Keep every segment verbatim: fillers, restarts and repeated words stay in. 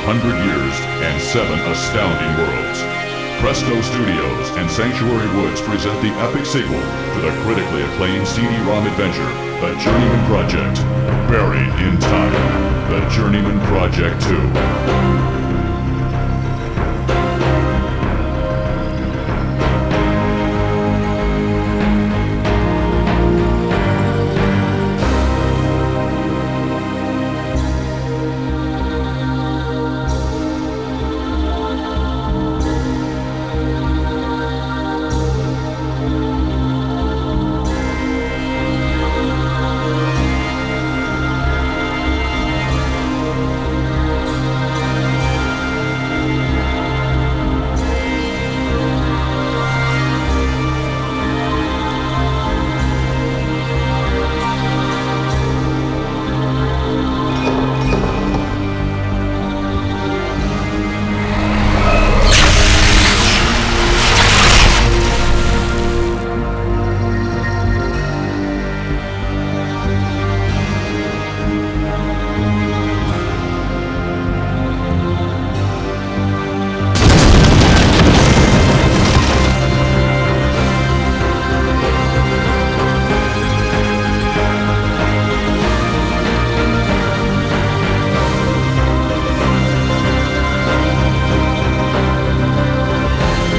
hundred years and seven astounding worlds. Presto Studios and Sanctuary Woods present the epic sequel to the critically acclaimed C D ROM adventure, The Journeyman Project. Buried in Time, The Journeyman Project two.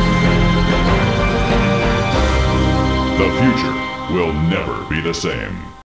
The future will never be the same.